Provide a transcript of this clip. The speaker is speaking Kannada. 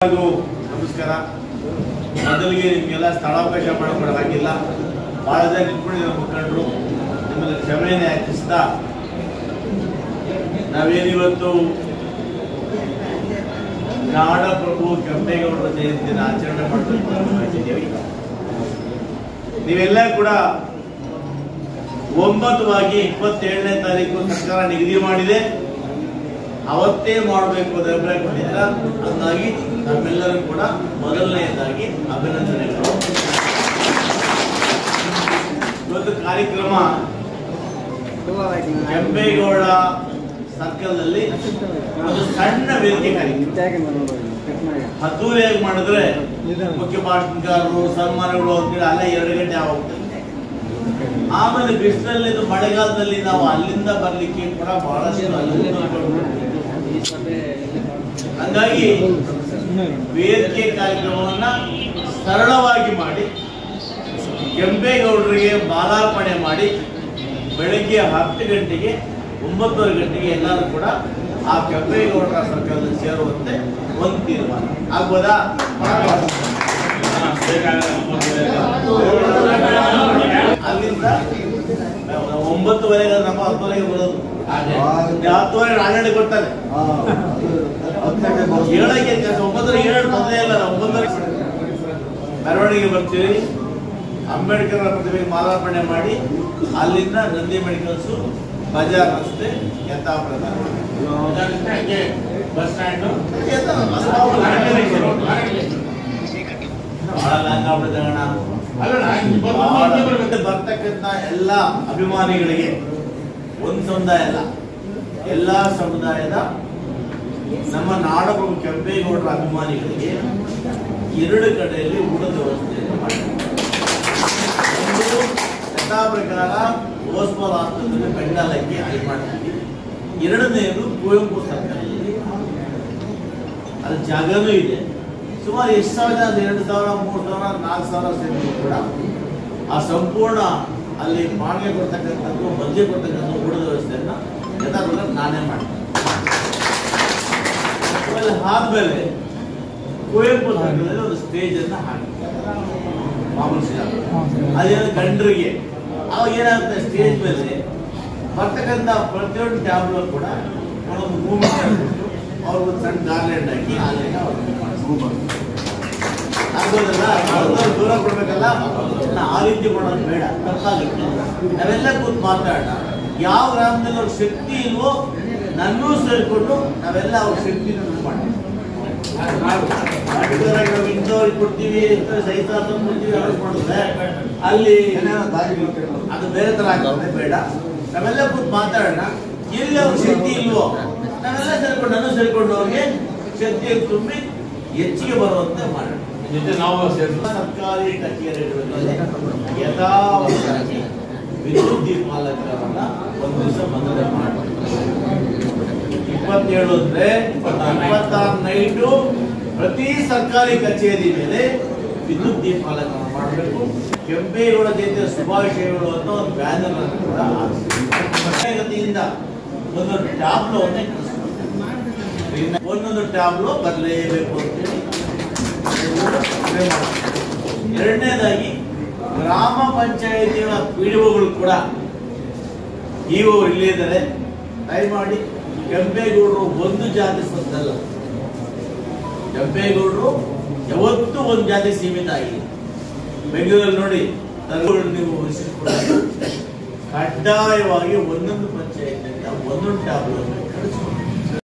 ನಮಸ್ಕಾರ. ಮೊದಲಿಗೆ ನಿಮಗೆಲ್ಲ ಸ್ಥಳಾವಕಾಶ ಮಾಡಿಕೊಡೋಕ್ಕಾಗಿಲ್ಲ. ಭಾಳ ಜನ ನಿಂತ್ಕೊಂಡಿರೋ ಮುಖಂಡರು ನಿಮ್ಮಲ್ಲಿ ಕ್ಷಮೆಯನ್ನು ಯಾಚಿಸ್ತಾ ನಾವೇನಿವತ್ತು ನಾಡಪ್ರಭು ಕೆಂಪೇಗೌಡರ ಜಯಂತಿಯನ್ನು ಆಚರಣೆ ಮಾಡ್ತಿದ್ದೀವಿ. ನೀವೆಲ್ಲ ಕೂಡ ಒಮ್ಮತವಾಗಿ 27ನೇ ತಾರೀಕು ಸರ್ಕಾರ ನಿಗದಿ ಮಾಡಿದೆ, ಅವತ್ತೇ ಮಾಡಬೇಕು ಅಂತ ಅಭಿಪ್ರಾಯ ಪಟ್ಟಿದ್ದೀರ. ಹಾಗಾಗಿ ನಮ್ಮೆಲ್ಲರೂ ಕೂಡ ಮೊದಲನೆಯದಾಗಿ ಅಭಿನಂದನೆಗಳು. ಇವತ್ತು ಕಾರ್ಯಕ್ರಮ ಕೆಂಪೇಗೌಡ ಸರ್ಕಲ್ನಲ್ಲಿ ಒಂದು ಸಣ್ಣ ವೇದಿಕೆ ಕಾರ್ಯಕ್ರಮ ಹತ್ತೂರಿಯಾಗಿ ಮಾಡಿದ್ರೆ ಮುಖ್ಯ ಭಾಷಣಕಾರರು ಸನ್ಮಾನಗಳು ಅಂತೇಳಿ ಅಲ್ಲೇ 2 ಗಂಟೆ ಆಗೋಗ್ತದೆ. ಆಮೇಲೆ ಬಿಸಿಲಲ್ಲಿ ಮಳೆಗಾಲದಲ್ಲಿ ನಾವು ಅಲ್ಲಿಂದ ಬರ್ಲಿಕ್ಕೆ ಕೂಡ ಬಹಳಷ್ಟು ಹಂಗಾಗಿ ವೇದಿಕೆ ಕಾರ್ಯಕ್ರಮವನ್ನ ಸರಳವಾಗಿ ಮಾಡಿ ಕೆಂಪೇಗೌಡರಿಗೆ ಮಾಲಾರ್ಪಣೆ ಮಾಡಿ ಬೆಳಗ್ಗೆ 10 ಗಂಟೆಗೆ 9:30 ಗಂಟೆಗೆ ಎಲ್ಲರೂ ಕೂಡ ಆ ಕೆಂಪೇಗೌಡರ ಸರ್ಕಲ್ನಲ್ಲಿ ಸೇರುವಂತೆ ಒಂದು ತೀರ್ಮಾನ ಆಗ್ಬೋದಾ? ಅಲ್ಲಿಂದ 9:30 ನಮ್ಮ 10:30 ಬರೋದು. 10:30 12 ಕೊಡ್ತಾರೆ. 7ಕ್ಕೆ 9:07 ತೊಂದರೆ ಇಲ್ಲ. 9:00 ಮೆರವಣಿಗೆ ಬರ್ತೀವಿ. ಅಂಬೇಡ್ಕರ್ ಪ್ರತಿಮೆಗೆ ಮಾಲಾರ್ಪಣೆ ಮಾಡಿ ಅಲ್ಲಿಂದ ನಂದಿ ಮೆಡಿಕಲ್ಸು, ಬಜಾರ್ ರಸ್ತೆ, ಯಥಾಪ್ರಧಾನ ಬಸ್ ಸ್ಟ್ಯಾಂಡ್ ಬರ್ತಕ್ಕಂಥ ಎಲ್ಲ ಅಭಿಮಾನಿಗಳಿಗೆ ಒಂದು ಸಮುದಾಯ ಅಲ್ಲ, ಎಲ್ಲಾ ಸಮುದಾಯದ ನಮ್ಮ ನಾಡಪ್ರಭು ಕೆಂಪೇಗೌಡರ ಅಭಿಮಾನಿಗಳಿಗೆ 2 ಕಡೆಯಲ್ಲಿ ಊಟದ ವ್ಯವಸ್ಥೆಯನ್ನು ಮಾಡಿದ್ದಾರೆ. ಒಂದು ಯಥಾ ಪ್ರಕಾರ ಓಸ್ಪಾಲ್ ಆಸ್ಪತ್ರೆಗೆ ಬೆಂಡಾಲಕ್ಕೆ ಅಲ್ಲಿ ಮಾಡ್ತೀವಿ. 2ನೇದು ಕುವೆಂಪು ಸರ್ಕಲ್ನಲ್ಲಿ ಅದು ಜಾಗನೂ ಇದೆ. ಸುಮಾರು ಎಷ್ಟು ಸಾವಿರ, 2,000, 3,000, 4,000 ಸೇರಿದ್ರು ಕೂಡ ಆ ಸಂಪೂರ್ಣ ಅಲ್ಲಿ ಬಾಡಿಗೆ ಕೊಡ್ತಕ್ಕಂಥದ್ದು, ಮಧ್ಯೆ ಕೊಡ್ತಕ್ಕಂಥ ಊಟದ ವ್ಯವಸ್ಥೆಯನ್ನ ಯಥಾಪ್ರಕಾರ ನಾನೇ ಮಾಡ್ತೀನಿ. ಆದ್ಮೇಲೆ ಕುವೆಂಪು ಸರ್ಕಲ್ನಲ್ಲಿ ಒಂದು ಸ್ಟೇಜ್ ಅನ್ನ ಹಾಕಿ ಮಾಮೂಲಿ ಅದೇನು ಗಂಡರಿಗೆ ಅವಾಗ ಏನಾಗುತ್ತೆ, ಸ್ಟೇಜ್ ಮೇಲೆ ಬರ್ತಕ್ಕಂಥ ಪ್ರತಿಯೊಂದು ಟ್ಯಾಬ್ಲೂ ಕೂಡ ಒಂದು ಮೂಮೆಂಟ್ ಹಾಕ್ಬಿಟ್ಟು ಅವ್ರಿಗೊಂದು ಸಣ್ಣ ಗಾರ್ಲೆಂಡ್ ಹಾಕಿ ಅಲ್ಲಿಂದ ಆಗೋದಲ್ಲ, ದೂರ ಕೊಡ್ಬೇಕಲ್ಲ. ಆ ರೀತಿ ಮಾಡೋದು ಬೇಡ, ತಪ್ಪಾಗುತ್ತೆ. ನಾವೆಲ್ಲ ಕೂತ್ ಮಾತಾಡೋಣ. ಯಾವ ಗ್ರಾಮದಲ್ಲಿ ಅವ್ರ ಶಕ್ತಿ ಇಲ್ವೋ ನನ್ನೂ ಸೇರಿಕೊಂಡು ನಾವೆಲ್ಲ ಅವ್ರ ಶಕ್ತಿ ಮಾಡಿ ಇಂಥವ್ರಿಗೆ ಕೊಡ್ತೀವಿ, ಸಹಿತ ಕೊಡ್ತೀವಿ, ಅವ್ರಿಗೆ ಮಾಡಿದ್ರೆ ಅಲ್ಲಿ ಅದು ಬೇರೆ ತರ ಆಗುತ್ತೆ. ಬೇಡ, ನಾವೆಲ್ಲ ಕೂತ್ ಮಾತಾಡೋಣ. ಎಲ್ಲಿ ಅವ್ರ ಶಕ್ತಿ ಇಲ್ವೋ ನಾವೆಲ್ಲ ಸೇರ್ಕೊಂಡು, ನಾನು ಸೇರ್ಕೊಂಡು ಅವ್ರಿಗೆ ಶಕ್ತಿಯನ್ನು ತುಂಬಿ ಹೆಚ್ಚಿಗೆ ಬರುವಂತೆ ಮಾಡೋಣ. ನಾವು ಸರ್ಕಾರಿ ಕಚೇರಿಗಳಲ್ಲಿ ಯಥಾವತ್ತಾಗಿ ವಿದ್ಯುತ್ ದೀಪಾಲಂಕಾರವನ್ನ ಒಂದು ದಿವಸ ಮೊದಲೇ ಮಾಡಬೇಕು. 27 ಅಂದ್ರೆ 26 ನೈಟು ಪ್ರತಿ ಸರ್ಕಾರಿ ಕಚೇರಿ ಮೇಲೆ ವಿದ್ಯುತ್ ದೀಪಾಲಂಕಾರ ಮಾಡಬೇಕು. ಕೆಂಪೇಗೌಡ ಜಯಂತಿಯ ಶುಭಾಶಯಗಳು ಅಂತ ಒಂದು ಬ್ಯಾನರ್ ಅನ್ನು ಕೂಡ ಹಾಕಿಸಿದ ಒಂದೊಂದು ಟ್ಯಾಬ್ಲೋವನ್ನೇ ಕಳಿಸ್ಕೊಡ್ತಾರೆ. ಒಂದೊಂದು ಟ್ಯಾಬ್ಲೋ ಬರಲೇಬೇಕು ಅಂತೇಳಿ. 2ನೇದಾಗಿ ಗ್ರಾಮ ಪಂಚಾಯಿತಿಗಳ ಪಿಡಿಒಗಳು ಕೂಡ ಇವು ಇಲ್ಲೇ ಇದ್ದಾರೆ. ದಯಮಾಡಿ ಕೆಂಪೇಗೌಡರು ಒಂದು ಜಾತಿ ಸ್ವತ್ತಲ್ಲ. ಕೆಂಪೇಗೌಡರು ಯಾವತ್ತೂ ಒಂದು ಜಾತಿ ಸೀಮಿತ ಆಗಿದೆ. ಬೆಂಗಳೂರಲ್ಲಿ ನೋಡಿ, ನೀವು ಕಡ್ಡಾಯವಾಗಿ ಒಂದೊಂದು ಪಂಚಾಯತ್ನಿಂದ ಒಂದೊಂದು ಟ್ಯಾಬ್ಲೋ ಕಳಿಸ್ಕೊಂಡು